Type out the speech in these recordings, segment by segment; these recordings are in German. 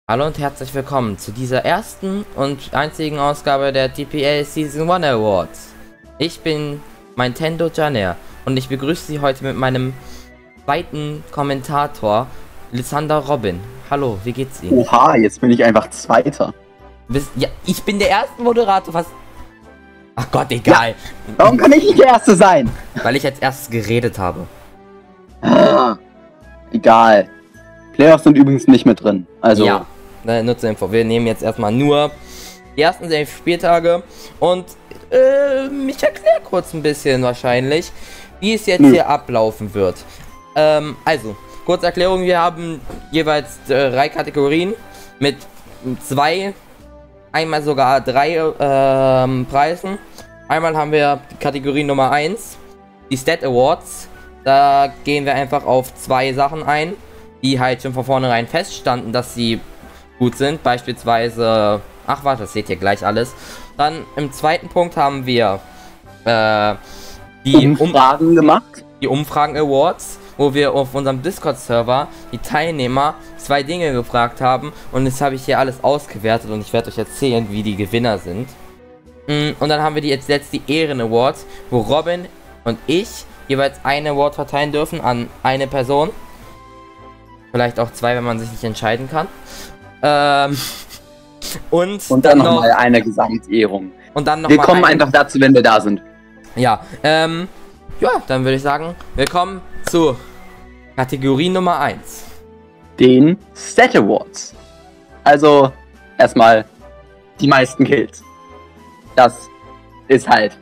Hallo und herzlich willkommen zu dieser ersten und einzigen Ausgabe der TPL Season 1 Awards. Ich bin Nintendo Janer und ich begrüße Sie heute mit meinem zweiten Kommentator, Lysander Robin. Hallo, wie geht's Ihnen? Oha, jetzt bin ich einfach Zweiter. Ja, ich bin der erste Moderator, was... Ach Gott, egal. Ja, warum kann ich nicht der Erste sein? Weil ich als erstes geredet habe. Ah, egal. Playoffs sind übrigens nicht mit drin. Also. Ja, nur zur Info. Wir nehmen jetzt erstmal nur die ersten 6 Spieltage und ich erkläre kurz ein bisschen wahrscheinlich, wie es jetzt hier ablaufen wird. Also, kurze Erklärung, wir haben jeweils 3 Kategorien mit 2, einmal sogar 3 Preisen. Einmal haben wir die Kategorie Nummer 1, die Stat Awards. Da gehen wir einfach auf 2 Sachen ein, die halt schon von vornherein feststanden, dass sie gut sind. Beispielsweise, ach warte, das seht ihr gleich alles. Dann im zweiten Punkt haben wir die Umfragen gemacht. Die Umfragen Awards, wo wir auf unserem Discord-Server die Teilnehmer 2 Dinge gefragt haben. Und jetzt habe ich hier alles ausgewertet und ich werde euch erzählen, wie die Gewinner sind. Und dann haben wir jetzt die Ehren Awards, wo Robin und ich jeweils einen Award verteilen dürfen an eine Person. Vielleicht auch 2, wenn man sich nicht entscheiden kann. Und dann nochmal eine Gesamtehrung. Und dann noch wir kommen einfach dazu, wenn wir da sind. Ja, ja, dann würde ich sagen, willkommen zu Kategorie Nummer 1. Den Stat Awards. Also, erstmal die meisten Kills. Das ist halt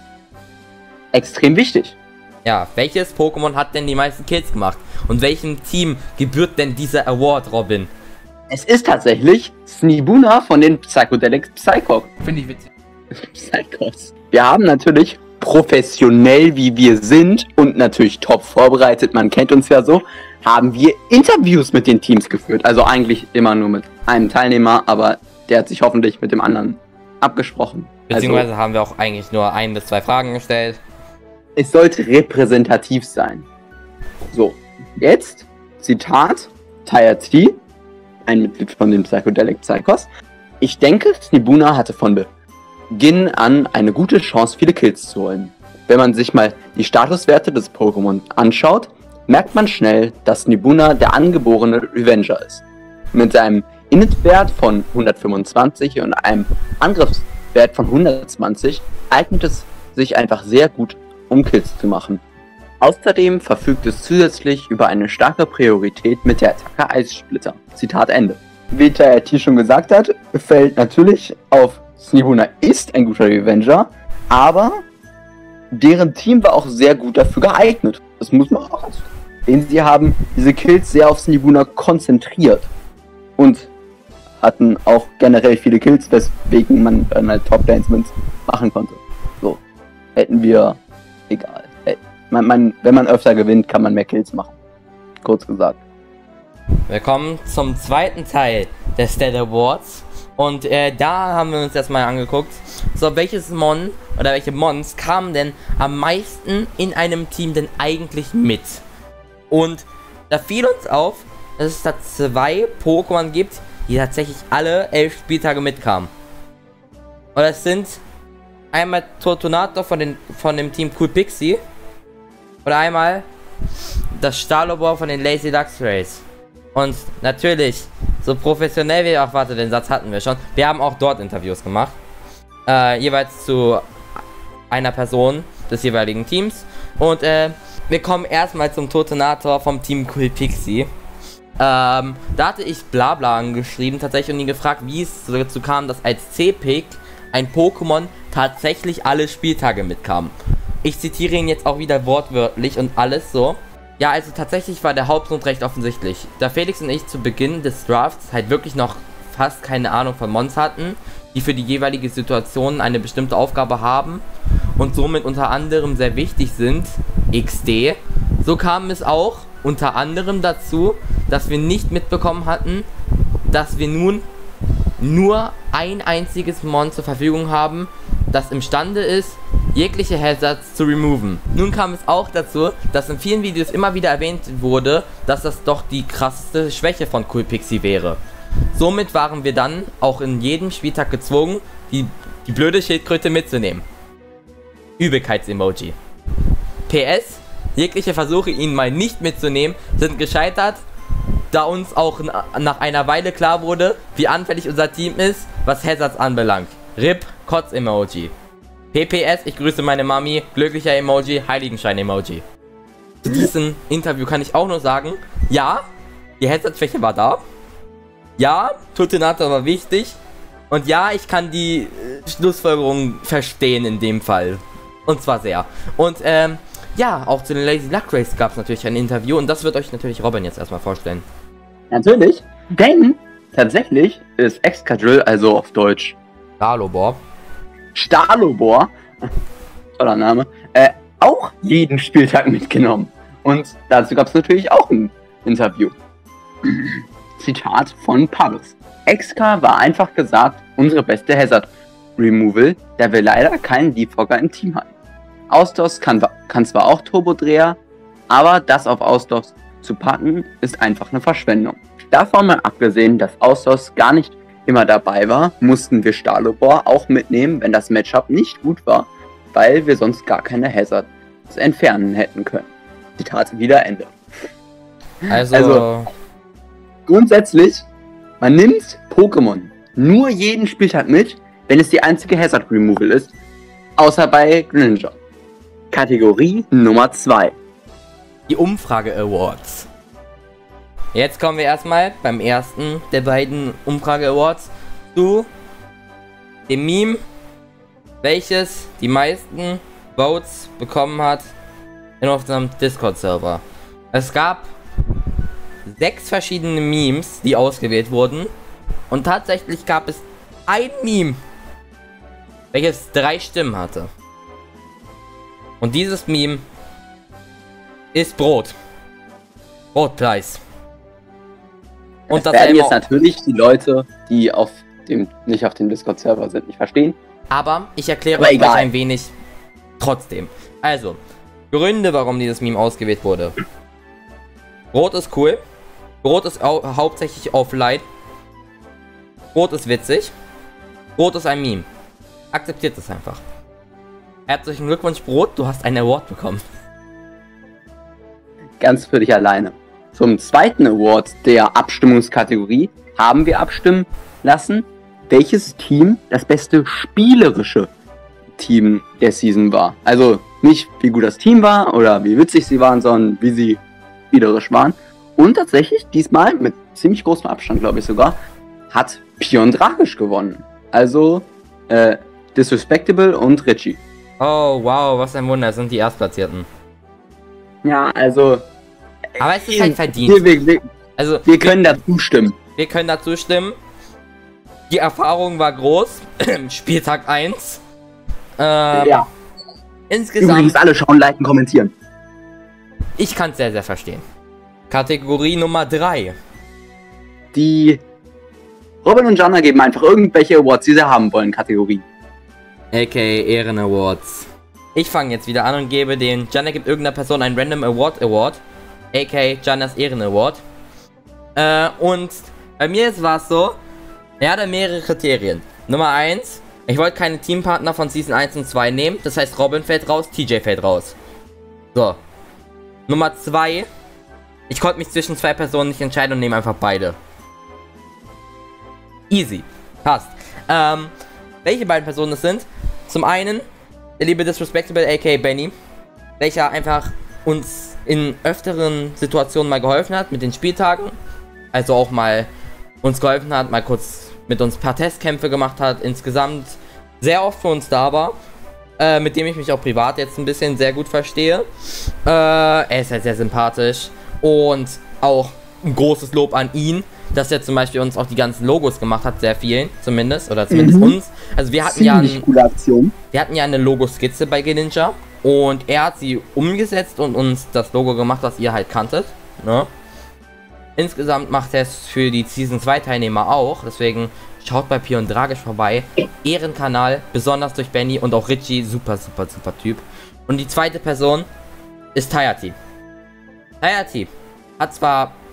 extrem wichtig. Ja, welches Pokémon hat denn die meisten Kills gemacht? Und welchem Team gebührt denn dieser Award, Robin? Es ist tatsächlich Snibuna von den Psychedelic Psychoc. Finde ich witzig. Psychos. Wir haben natürlich professionell, wie wir sind und natürlich top vorbereitet, man kennt uns ja so, haben wir Interviews mit den Teams geführt. Also eigentlich immer nur mit einem Teilnehmer, aber der hat sich hoffentlich mit dem anderen abgesprochen. Beziehungsweise haben wir auch eigentlich nur 1 bis 2 Fragen gestellt. Es sollte repräsentativ sein. So, jetzt, Zitat, T, ein Mitglied von den Psychedelic Psychos. Ich denke, Snibuna hatte von Beginn an eine gute Chance, viele Kills zu holen. Wenn man sich mal die Statuswerte des Pokémon anschaut, merkt man schnell, dass Snibuna der angeborene Revenger ist. Mit seinem Init-Wert von 125 und einem Angriffswert von 120 eignet es sich einfach sehr gut, um Kills zu machen. Außerdem verfügt es zusätzlich über eine starke Priorität mit der Attacke Eissplitter. Zitat Ende. Wie T schon gesagt hat, fällt natürlich auf, Snibuna ist ein guter Revenger, aber deren Team war auch sehr gut dafür geeignet. Das muss man auch sehen. Sie haben diese Kills sehr auf Snibuna konzentriert und hatten auch generell viele Kills, weswegen man dann halt Top-Lanes machen konnte. So, hätten wir, egal. Wenn man öfter gewinnt, kann man mehr Kills machen. Kurz gesagt. Willkommen zum zweiten Teil der Stat Awards. Und da haben wir uns erstmal angeguckt, so welches Mon oder welche Mons kamen denn am meisten in einem Team denn eigentlich mit. Und da fiel uns auf, dass es da 2 Pokémon gibt, die tatsächlich alle 11 Spieltage mitkamen. Und das sind einmal Tortonator von dem Team Cool Pixie oder einmal das Stahlobor von den Lazy Luxrays. Und natürlich, so professionell wie auch, warte, den Satz hatten wir schon. Wir haben auch dort Interviews gemacht. Jeweils zu einer Person des jeweiligen Teams. Und wir kommen erstmal zum Tortonator vom Team Cool Pixie. Da hatte ich Blabla angeschrieben tatsächlich und ihn gefragt, wie es dazu kam, dass als C-Pick ein Pokémon tatsächlich alle Spieltage mitkam. Ich zitiere ihn jetzt auch wieder wortwörtlich und alles so. Ja, also tatsächlich war der Hauptgrund recht offensichtlich. Da Felix und ich zu Beginn des Drafts halt wirklich noch fast keine Ahnung von Mons hatten, die für die jeweilige Situation eine bestimmte Aufgabe haben und somit unter anderem sehr wichtig sind, XD, so kam es auch unter anderem dazu, dass wir nicht mitbekommen hatten, dass wir nun nur ein einziges Mon zur Verfügung haben, das imstande ist, jegliche Hazards zu removen. Nun kam es auch dazu, dass in vielen Videos immer wieder erwähnt wurde, dass das doch die krasseste Schwäche von Cool Pixie wäre. Somit waren wir dann auch in jedem Spieltag gezwungen, die blöde Schildkröte mitzunehmen. Übelkeits-Emoji. PS, jegliche Versuche, ihn mal nicht mitzunehmen, sind gescheitert, da uns auch nach einer Weile klar wurde, wie anfällig unser Team ist, was Hazards anbelangt. RIP, Kotz-Emoji. PPS, ich grüße meine Mami, glücklicher Emoji, Heiligenschein-Emoji. Zu diesem Interview kann ich auch nur sagen, ja, die Hazard-Schwäche war da. Ja, Tutinato war wichtig. Und ja, ich kann die Schlussfolgerung verstehen in dem Fall. Und zwar sehr. Und ja, auch zu den Lazy Luck Race gab es natürlich ein Interview. Und das wird euch natürlich Robin jetzt erstmal vorstellen. Natürlich, denn tatsächlich ist Excadrill, also auf Deutsch Stalobor. Stalobor, toller Name, auch jeden Spieltag mitgenommen. Und dazu gab es natürlich auch ein Interview. Zitat von Paris. Exka war einfach gesagt unsere beste Hazard Removal, da wir leider keinen Defogger im Team hatten. Austos kann zwar auch Turbodreher, aber das auf Austos zu packen, ist einfach eine Verschwendung. Davon mal abgesehen, dass Austos gar nicht immer dabei war, mussten wir Stalobor auch mitnehmen, wenn das Matchup nicht gut war, weil wir sonst gar keine Hazards entfernen hätten können. Zitat wieder Ende. Also grundsätzlich, man nimmt Pokémon nur jeden Spieltag mit, wenn es die einzige Hazard Removal ist, außer bei Greninja. Kategorie Nummer 2. die Umfrage Awards. Jetzt kommen wir erstmal beim ersten der beiden Umfrage Awards zu dem Meme, welches die meisten Votes bekommen hat in unserem Discord-Server. Es gab 6 verschiedene Memes, die ausgewählt wurden. Und tatsächlich gab es ein Meme, welches 3 Stimmen hatte. Und dieses Meme ist Brot. Brotpreis. Und das werden jetzt natürlich die Leute, die nicht auf dem Discord-Server sind, nicht verstehen. Aber ich erkläre euch ein wenig trotzdem. Also, Gründe, warum dieses Meme ausgewählt wurde. Brot ist cool. Brot ist hauptsächlich auf Light. Brot ist witzig. Brot ist ein Meme. Akzeptiert es einfach. Herzlichen Glückwunsch, Brot, du hast einen Award bekommen. Ganz für dich alleine. Zum zweiten Award der Abstimmungskategorie haben wir abstimmen lassen, welches Team das beste spielerische Team der Season war. Also nicht wie gut das Team war oder wie witzig sie waren, sondern wie sie spielerisch waren. Und tatsächlich diesmal mit ziemlich großem Abstand, glaube ich sogar, hat Pion Drakisch gewonnen. Also Disrespectable und Richie. Oh wow, was ein Wunder, das sind die Erstplatzierten. Ja, also... Aber es ist halt verdient. Wir können dazu stimmen. Wir können dazu stimmen. Die Erfahrung war groß. Spieltag 1. Ja. Insgesamt... Übrigens alle schauen, liken, kommentieren. Ich kann es sehr, sehr verstehen. Kategorie Nummer 3. Die Robin und Jana geben einfach irgendwelche Awards, die sie haben wollen, Kategorie. A.k.a. Ehren Awards. Ich fange jetzt wieder an und gebe den... Jana gibt irgendeiner Person einen Random Award, a.k.a. Janas Ehren Award. Und bei mir war es so, er hatte mehrere Kriterien. Nummer 1, ich wollte keine Teampartner von Season 1 und 2 nehmen, das heißt Robin fällt raus, TJ fällt raus. So. Nummer 2, ich konnte mich zwischen 2 Personen nicht entscheiden und nehme einfach beide. Easy. Passt. Welche beiden Personen es sind? Zum einen, der liebe Disrespectable a.k.a. Benny, welcher einfach uns in öfteren Situationen mal geholfen hat mit den Spieltagen. Also auch mal uns geholfen hat, mal kurz mit uns ein paar Testkämpfe gemacht hat. Insgesamt sehr oft für uns da war. Mit dem ich mich auch privat jetzt ein bisschen sehr gut verstehe. Er ist halt sehr sympathisch. Und auch ein großes Lob an ihn, dass er zum Beispiel uns auch die ganzen Logos gemacht hat, sehr vielen zumindest. Oder zumindest uns. Also wir hatten coole Aktion. Wir hatten ja eine Logoskizze bei Greninja. Und er hat sie umgesetzt und uns das Logo gemacht, das ihr halt kanntet. Ne? Insgesamt macht er es für die Season 2 Teilnehmer auch. Deswegen schaut bei Pion Dragisch vorbei. Ehrenkanal, besonders durch Benny und auch Richie. Super, super, super Typ. Und die zweite Person ist Tayati. Tayati hat zwar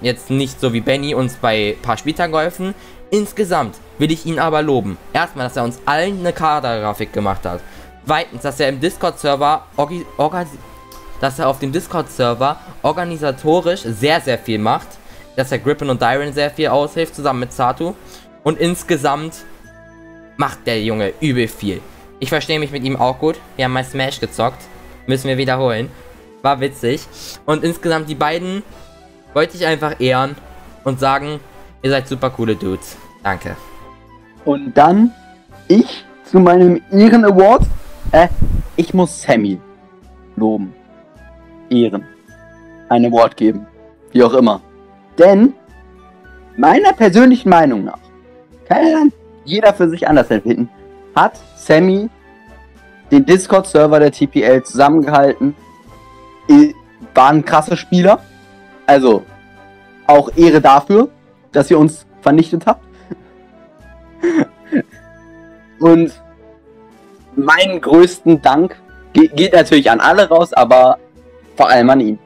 jetzt nicht so wie Benny uns bei ein paar Spieltagen geholfen. Insgesamt will ich ihn aber loben. Erstmal, dass er uns allen eine Kadergrafik gemacht hat. Zweitens, dass er im Discord-Server auf dem Discord-Server organisatorisch sehr, sehr viel macht. Dass er Grippin und Dyron sehr viel aushilft, zusammen mit Satu. Und insgesamt macht der Junge übel viel. Ich verstehe mich mit ihm auch gut. Wir haben mal Smash gezockt. Müssen wir wiederholen. War witzig. Und insgesamt die beiden wollte ich einfach ehren und sagen, ihr seid super coole Dudes. Danke. Und dann ich zu meinem Ehren-Award. Ich muss Sammy loben. Ehren. Ein Award geben. Wie auch immer. Denn, meiner persönlichen Meinung nach, kann jeder für sich anders empfinden, hat Sammy den Discord-Server der TPL zusammengehalten. War ein krasser Spieler. Also, auch Ehre dafür, dass ihr uns vernichtet habt. Und meinen größten Dank geht natürlich an alle raus, aber vor allem an ihn.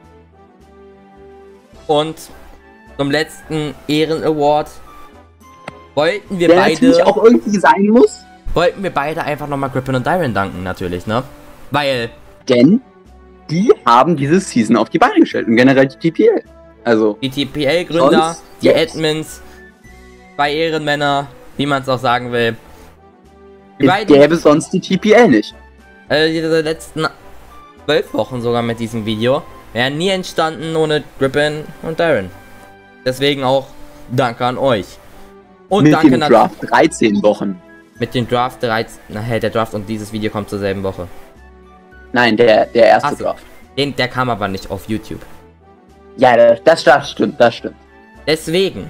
Und zum letzten Ehren-Award wollten wir Der beide... natürlich auch irgendwie sein muss. Wollten wir beide einfach nochmal Grippin und Dyron danken, natürlich, ne? Weil... Denn die haben diese Season auf die Beine gestellt und generell die TPL. Also... Die TPL-Gründer, sonst die jetzt. Admins, zwei Ehrenmänner, wie man es auch sagen will. Die Es beiden... gäbe sonst die TPL nicht. diese letzten 12 Wochen sogar mit diesem Video wären nie entstanden ohne Grippin und Dyron. Deswegen auch danke an euch. Und Mit danke dem Draft 13 Wochen. mit dem Draft 13. Nachher der Draft und dieses Video kommt zur selben Woche. Nein, der erste Ach so. Draft. Der kam aber nicht auf YouTube. Ja, das stimmt, das stimmt. Deswegen.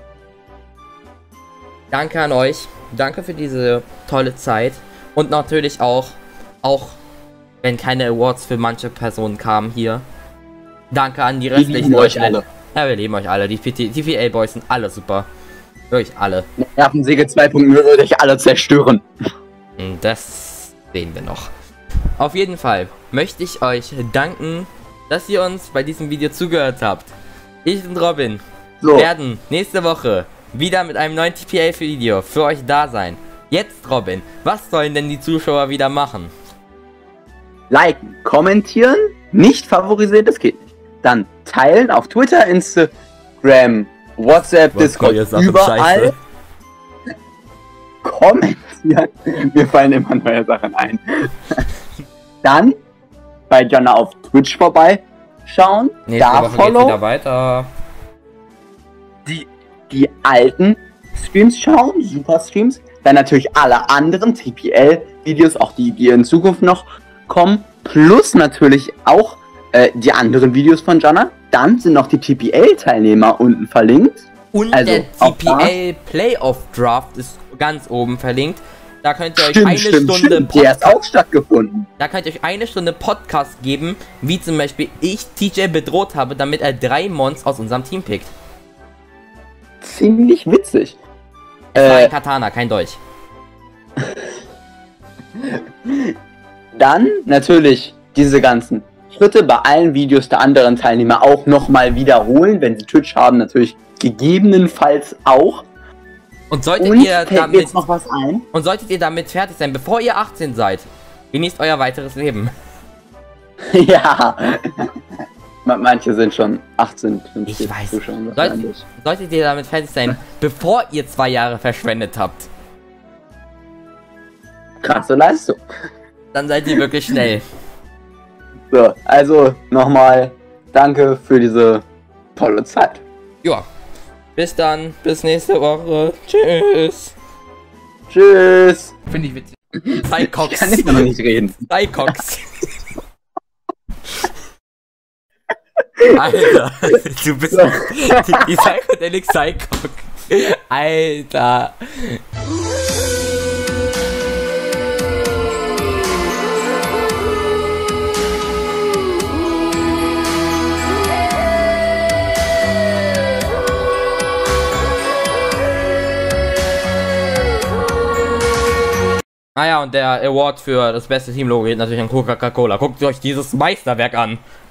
Danke an euch. Danke für diese tolle Zeit. Und natürlich auch wenn keine Awards für manche Personen kamen hier. Danke an die restlichen lieben euch alle. Ja, wir lieben euch alle. Die TPL-Boys sind alle super. Wirklich alle. Nervensäge 2.0 würde ich alle zerstören. Das sehen wir noch. Auf jeden Fall möchte ich euch danken, dass ihr uns bei diesem Video zugehört habt. Ich und Robin werden nächste Woche wieder mit einem neuen TPL-Video für euch da sein. Jetzt, Robin, was sollen denn die Zuschauer wieder machen? Liken, kommentieren, nicht favorisieren, das geht nicht. Dann teilen auf Twitter, Instagram, WhatsApp, Discord, überall. Kommentieren. Mir fallen immer neue Sachen ein. Dann bei Jonna auf Twitch vorbeischauen. Da Follow. Wieder weiter. Die alten Streams schauen, super Streams. Dann natürlich alle anderen TPL-Videos, auch die in Zukunft noch kommen. Plus natürlich auch die anderen Videos von Jonna. Dann sind noch die TPL-Teilnehmer unten verlinkt. Und also der TPL Playoff Draft ist ganz oben verlinkt. Da könnt ihr euch Stimmt. Der ist auch stattgefunden. Da könnt ihr euch eine Stunde Podcast geben, wie zum Beispiel ich TJ bedroht habe, damit er 3 Mons aus unserem Team pickt. Ziemlich witzig. Es war ein Katana, kein Dolch. Dann natürlich diese ganzen Schritte bei allen Videos der anderen Teilnehmer auch nochmal wiederholen, wenn sie Twitch haben, natürlich gegebenenfalls auch. Und solltet ihr damit jetzt noch was ein? Und solltet ihr damit fertig sein, bevor ihr 18 seid, genießt euer weiteres Leben. Ja. Manche sind schon 18, 15 Ich weiß. Zuschauer. Solltet ihr damit fertig sein, bevor ihr 2 Jahre verschwendet habt, krasse Leistung. dann seid ihr wirklich schnell. So, also nochmal danke für diese tolle Zeit. Ja. Bis dann, bis nächste Woche. Tschüss. Tschüss. Finde ich witzig. Psycox. Ich kann immer noch nicht reden. Psycox. Alter, du bist die Psychedelic Psycox. Alter. Ah ja, und der Award für das beste Team-Logo geht natürlich an Coca-Cola. Guckt euch dieses Meisterwerk an.